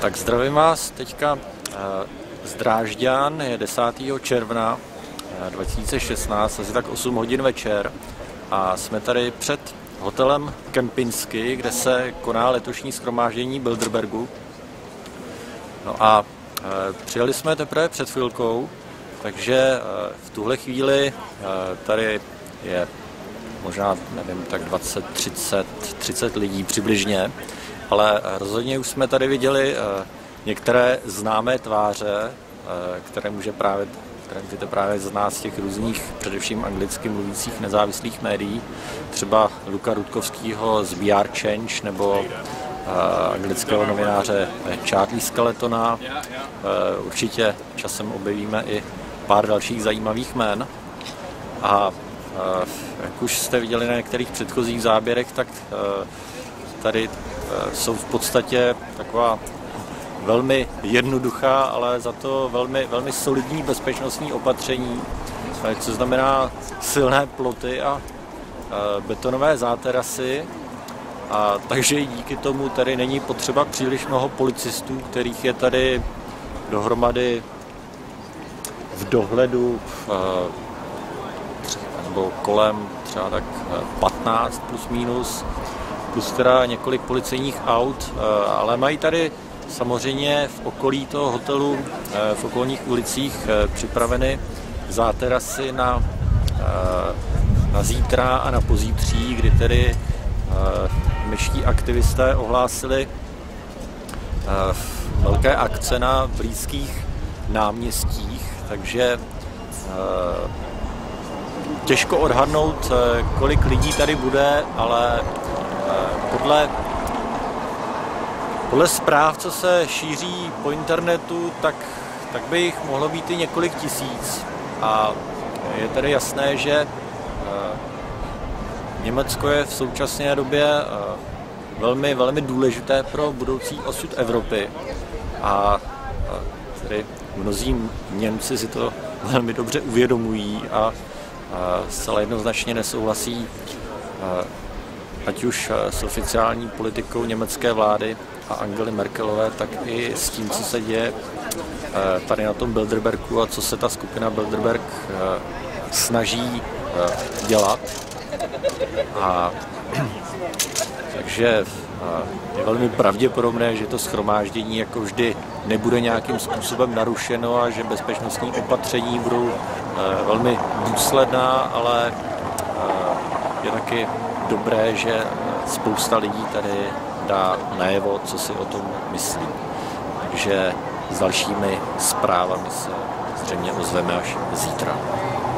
Tak zdravím vás teďka z Drážďan, je 10. června 2016, asi tak 8 hodin večer a jsme tady před hotelem Kempinsky, kde se koná letošní shromáždění Bilderbergu. No a přijeli jsme teprve před chvilkou, takže v tuhle chvíli tady je možná, nevím, tak 20, 30 lidí přibližně, ale rozhodně už jsme tady viděli některé známé tváře, které můžete právě znát z těch různých, především anglicky mluvících nezávislých médií, třeba Luka Rudkovského z BR Change nebo anglického novináře Charlie Skeletona. Určitě časem objevíme i pár dalších zajímavých jmen. A jak už jste viděli na některých předchozích záběrech, tak tady jsou v podstatě taková velmi jednoduchá, ale za to velmi solidní bezpečnostní opatření, co znamená silné ploty a betonové záterasy. A takže díky tomu tady není potřeba příliš mnoho policistů, kterých je tady dohromady v dohledu nebo kolem třeba tak 15 plus minus, plus teda několik policejních aut, ale mají tady samozřejmě v okolí toho hotelu, v okolních ulicích připraveny záterasy na zítra a na pozítří, kdy tedy městští aktivisté ohlásili velké akce na blízkých náměstích, takže těžko odhadnout, kolik lidí tady bude, ale podle zpráv, co se šíří po internetu, tak by jich mohlo být i několik tisíc. A je tedy jasné, že Německo je v současné době velmi důležité pro budoucí osud Evropy. A tedy mnozí Němci si to velmi dobře uvědomují a zcela jednoznačně nesouhlasí ať už s oficiální politikou německé vlády a Angely Merkelové, tak i s tím, co se děje tady na tom Bilderbergu a co se ta skupina Bilderberg snaží dělat. Takže je velmi pravděpodobné, že to shromáždění jako vždy nebude nějakým způsobem narušeno a že bezpečnostní opatření budou velmi důsledná, ale je taky dobré, že spousta lidí tady dá najevo, co si o tom myslí. Takže s dalšími zprávami se zřejmě ozveme až zítra.